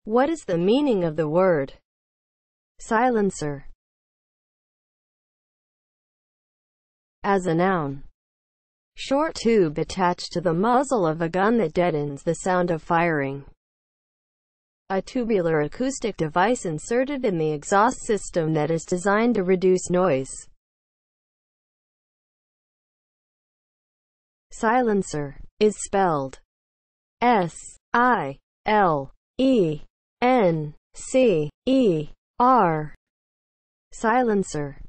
What is the meaning of the word silencer as a noun? Short tube attached to the muzzle of a gun that deadens the sound of firing. A tubular acoustic device inserted in the exhaust system that is designed to reduce noise. Silencer is spelled S-I-L-E-N-C-E-R. Silencer.